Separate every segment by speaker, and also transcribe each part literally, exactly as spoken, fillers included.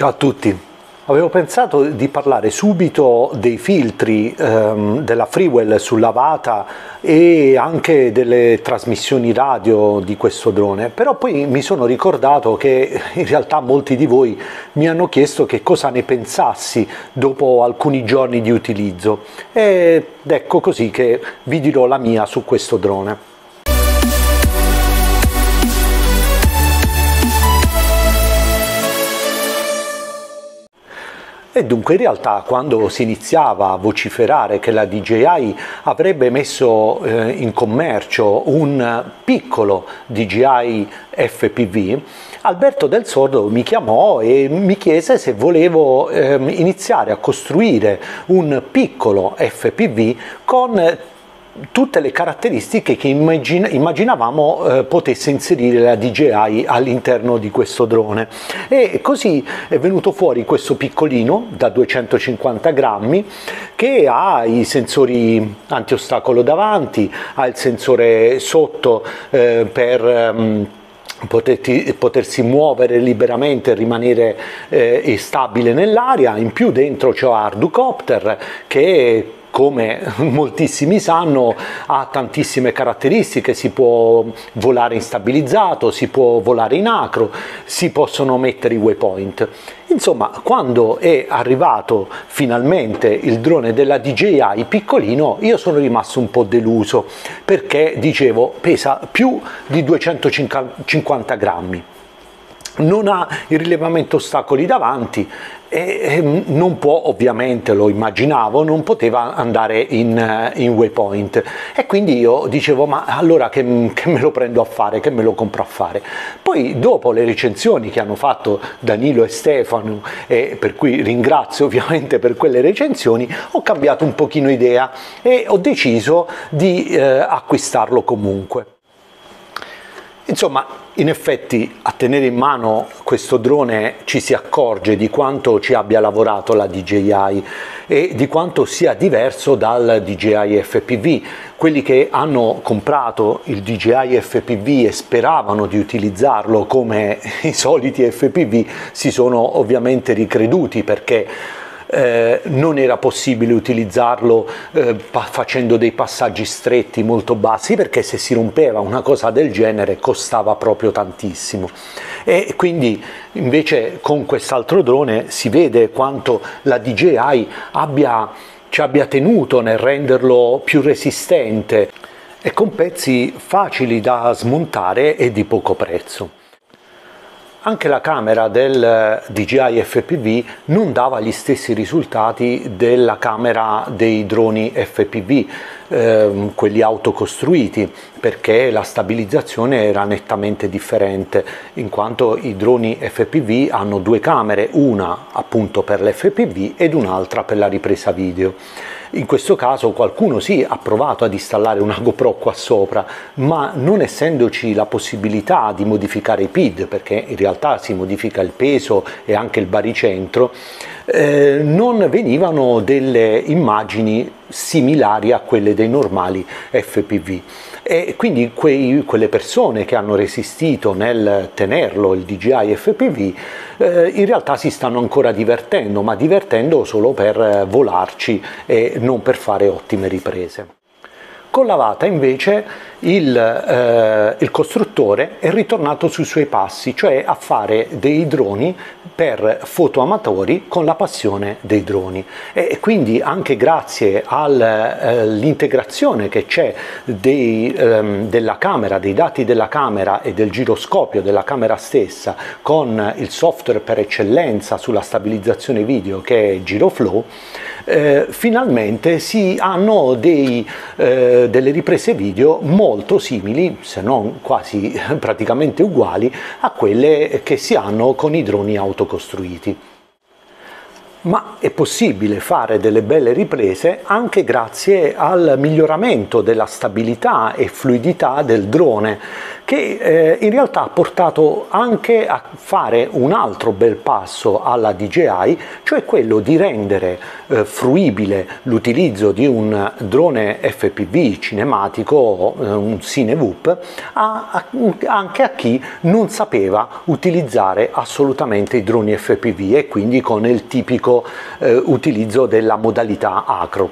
Speaker 1: Ciao a tutti, avevo pensato di parlare subito dei filtri ehm, della Freewell sull'Avata e anche delle trasmissioni radio di questo drone, però poi mi sono ricordato che in realtà molti di voi mi hanno chiesto che cosa ne pensassi dopo alcuni giorni di utilizzo ed ecco così che vi dirò la mia su questo drone. E dunque in realtà quando si iniziava a vociferare che la D J I avrebbe messo eh, in commercio un piccolo D J I F P V, Alberto Del Sordo mi chiamò e mi chiese se volevo eh, iniziare a costruire un piccolo F P V con tutte le caratteristiche che immagina, immaginavamo eh, potesse inserire la D J I all'interno di questo drone, e così è venuto fuori questo piccolino da duecentocinquanta grammi che ha i sensori anti-ostacolo davanti, ha il sensore sotto eh, per ehm, Poterti, potersi muovere liberamente e rimanere eh, stabile nell'aria. In più dentro c'è Arducopter che, come moltissimi sanno, ha tantissime caratteristiche: si può volare instabilizzato, si può volare in acro, si possono mettere i waypoint. Insomma, quando è arrivato finalmente il drone della D J I piccolino, io sono rimasto un po' deluso, perché dicevo pesa più di duecentocinquanta grammi. Non ha il rilevamento ostacoli davanti e non può, ovviamente lo immaginavo, non poteva andare in, in waypoint, e quindi io dicevo: ma allora che, che me lo prendo a fare, che me lo compro a fare? Poi, dopo le recensioni che hanno fatto Danilo e Stefano, e per cui ringrazio ovviamente per quelle recensioni, ho cambiato un pochino idea e ho deciso di eh, acquistarlo comunque. Insomma, in effetti a tenere in mano questo drone ci si accorge di quanto ci abbia lavorato la D J I e di quanto sia diverso dal D J I F P V. Quelli che hanno comprato il D J I F P V e speravano di utilizzarlo come i soliti F P V si sono ovviamente ricreduti, perché Eh, non era possibile utilizzarlo eh, facendo dei passaggi stretti molto bassi, perché se si rompeva una cosa del genere costava proprio tantissimo. E quindi invece con quest'altro drone si vede quanto la D J I abbia, ci abbia tenuto nel renderlo più resistente e con pezzi facili da smontare e di poco prezzo. Anche la camera del D J I F P V non dava gli stessi risultati della camera dei droni F P V, eh, quelli autocostruiti, perché la stabilizzazione era nettamente differente, in quanto i droni F P V hanno due camere, una appunto per l'F P V ed un'altra per la ripresa video. In questo caso qualcuno sì ha provato ad installare una GoPro qua sopra, ma non essendoci la possibilità di modificare i P I D, perché in realtà si modifica il peso e anche il baricentro, eh, non venivano delle immagini similari a quelle dei normali F P V. E quindi quei, quelle persone che hanno resistito nel tenerlo, il D J I F P V, eh, in realtà si stanno ancora divertendo, ma divertendo solo per volarci e non per fare ottime riprese. Con l'Avata invece il, eh, il costruttore è ritornato sui suoi passi, cioè a fare dei droni per fotoamatori con la passione dei droni, e quindi anche grazie all'integrazione eh, che c'è dei, ehm, della camera, dei dati della camera e del giroscopio della camera stessa con il software per eccellenza sulla stabilizzazione video che è Giroflow, eh, finalmente si hanno dei, eh, delle riprese video molto simili, se non quasi praticamente uguali, a quelle che si hanno con i droni autocostruiti. Ma è possibile fare delle belle riprese anche grazie al miglioramento della stabilità e fluidità del drone, che eh, in realtà ha portato anche a fare un altro bel passo alla D J I, cioè quello di rendere eh, fruibile l'utilizzo di un drone F P V cinematico, eh, un CineWhoop, a, a, anche a chi non sapeva utilizzare assolutamente i droni F P V e quindi con il tipico eh, utilizzo della modalità acro.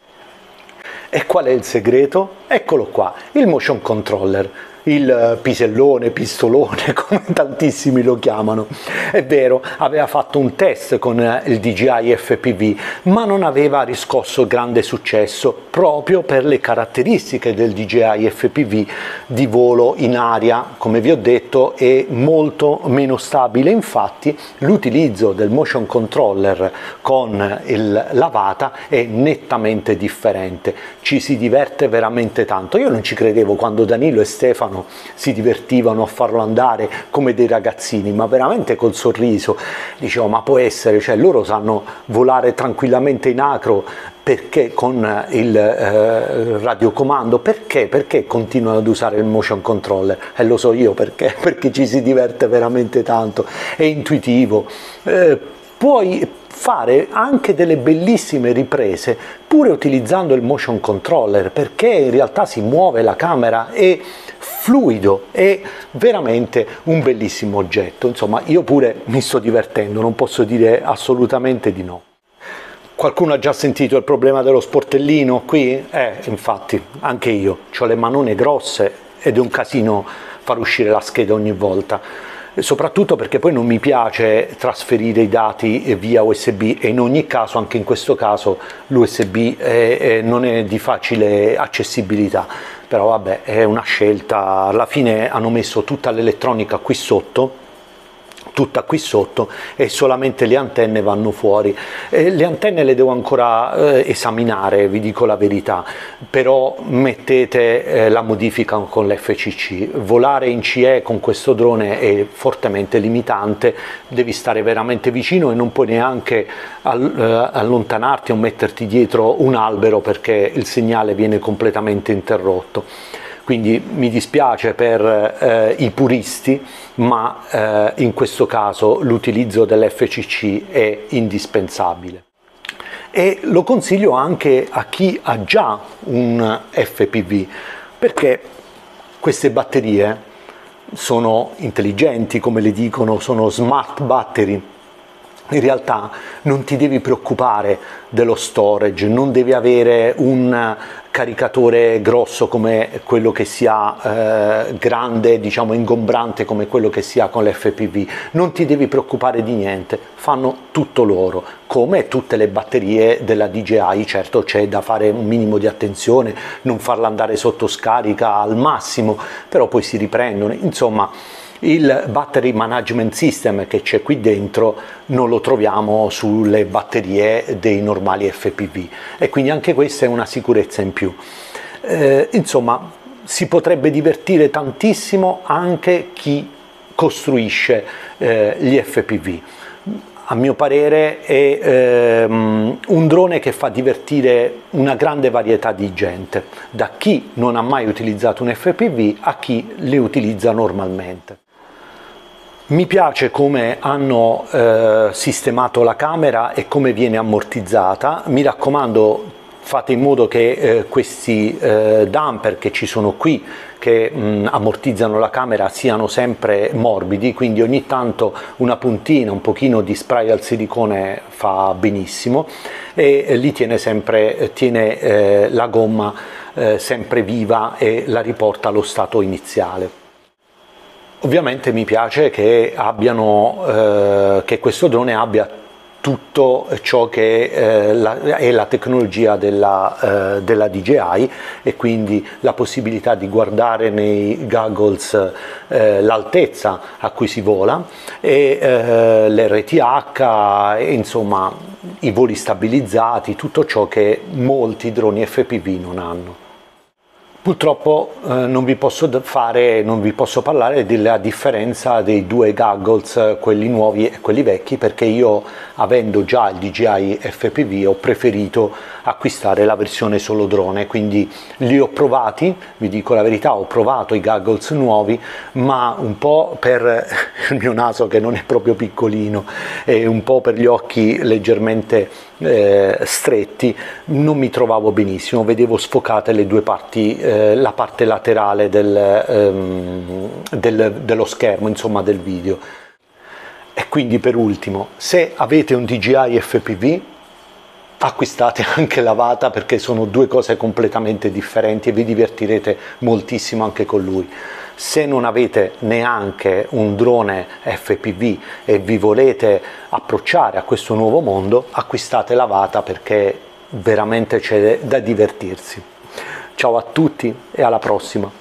Speaker 1: E qual è il segreto? Eccolo qua, il motion controller. Il pisellone, pistolone, come tantissimi lo chiamano. È vero, aveva fatto un test con il D J I F P V, ma non aveva riscosso grande successo proprio per le caratteristiche del D J I F P V di volo in aria. Come vi ho detto, è molto meno stabile, infatti l'utilizzo del motion controller con il Lavata è nettamente differente, ci si diverte veramente tanto. Io non ci credevo quando Danilo e Stefano si divertivano a farlo andare come dei ragazzini, ma veramente col sorriso. Dicevo, ma può essere, cioè loro sanno volare tranquillamente in acro, perché con il eh, radiocomando, perché? Perché continuano ad usare il motion controller? E eh, lo so io perché, perché ci si diverte veramente tanto, è intuitivo. Eh, puoi fare anche delle bellissime riprese pure utilizzando il motion controller, perché in realtà si muove la camera, è fluido, è veramente un bellissimo oggetto. Insomma, io pure mi sto divertendo, non posso dire assolutamente di no. Qualcuno ha già sentito il problema dello sportellino qui? Eh, infatti, anche io, ho le manone grosse ed è un casino far uscire la scheda ogni volta. Soprattutto perché poi non mi piace trasferire i dati via U S B e in ogni caso, anche in questo caso, l'U S B è, è, non è di facile accessibilità, però vabbè, è una scelta. Alla fine hanno messo tutta l'elettronica qui sotto, tutta qui sotto, e solamente le antenne vanno fuori. Eh, le antenne le devo ancora eh, esaminare, vi dico la verità, però mettete eh, la modifica con l'F C C. Volare in C E con questo drone è fortemente limitante, devi stare veramente vicino e non puoi neanche all eh, allontanarti o metterti dietro un albero perché il segnale viene completamente interrotto. Quindi mi dispiace per eh, i puristi, ma eh, in questo caso l'utilizzo dell'F C C è indispensabile. E lo consiglio anche a chi ha già un F P V, perché queste batterie sono intelligenti, come le dicono, sono smart battery. In realtà non ti devi preoccupare dello storage, non devi avere un caricatore grosso come quello che si ha, eh, grande, diciamo ingombrante come quello che si ha con l'F P V, non ti devi preoccupare di niente, fanno tutto loro, come tutte le batterie della D J I. Certo, c'è da fare un minimo di attenzione, non farla andare sotto scarica al massimo, però poi si riprendono, insomma. Il battery management system che c'è qui dentro non lo troviamo sulle batterie dei normali F P V e quindi anche questa è una sicurezza in più. Eh, insomma, si potrebbe divertire tantissimo anche chi costruisce eh, gli F P V. A mio parere è ehm, un drone che fa divertire una grande varietà di gente, da chi non ha mai utilizzato un F P V a chi li utilizza normalmente. Mi piace come hanno eh, sistemato la camera e come viene ammortizzata. Mi raccomando, fate in modo che eh, questi eh, damper che ci sono qui, che mh, ammortizzano la camera, siano sempre morbidi, quindi ogni tanto una puntina, un pochino di spray al silicone fa benissimo, e eh, li tiene sempre, tiene eh, la gomma eh, sempre viva e la riporta allo stato iniziale. Ovviamente mi piace che, abbiano, eh, che questo drone abbia tutto ciò che eh, la, è la tecnologia della, eh, della D J I, e quindi la possibilità di guardare nei goggles eh, l'altezza a cui si vola, e eh, l'R T H, e, insomma i voli stabilizzati, tutto ciò che molti droni F P V non hanno. Purtroppo eh, non vi posso fare, non vi posso parlare della differenza dei due goggles, quelli nuovi e quelli vecchi, perché io, avendo già il D J I F P V, ho preferito acquistare la versione solo drone, quindi li ho provati, vi dico la verità, ho provato i goggles nuovi, ma un po' per il mio naso che non è proprio piccolino e un po' per gli occhi leggermente eh, stretti, non mi trovavo benissimo, vedevo sfocate le due parti, eh, la parte laterale del, ehm, del, dello schermo, insomma del video. E quindi, per ultimo, se avete un D J I F P V, acquistate anche la Vata, perché sono due cose completamente differenti e vi divertirete moltissimo anche con lui. Se non avete neanche un drone F P V e vi volete approcciare a questo nuovo mondo, acquistate la Vata, perché veramente c'è da divertirsi. Ciao a tutti e alla prossima!